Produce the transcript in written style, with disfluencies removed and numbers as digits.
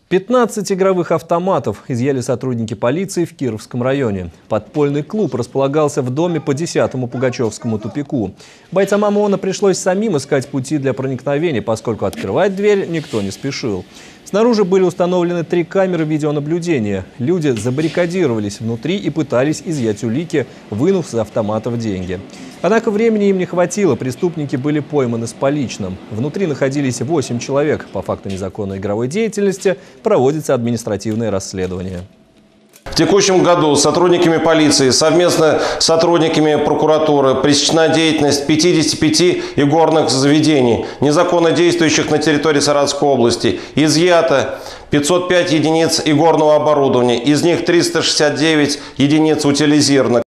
15 игровых автоматов изъяли сотрудники полиции в Кировском районе. Подпольный клуб располагался в доме по 10-му Пугачевскому тупику. Бойцам ОМОНа пришлось самим искать пути для проникновения, поскольку открывать дверь никто не спешил. Снаружи были установлены 3 камеры видеонаблюдения. Люди забаррикадировались внутри и пытались изъять улики, вынув из автоматов деньги. Однако времени им не хватило, преступники были пойманы с поличным. Внутри находились 8 человек. По факту незаконной игровой деятельности проводится административное расследование. В текущем году сотрудниками полиции совместно с сотрудниками прокуратуры пресечена деятельность 55 игорных заведений, незаконно действующих на территории Саратовской области. Изъято 505 единиц игорного оборудования, из них 369 единиц утилизировано.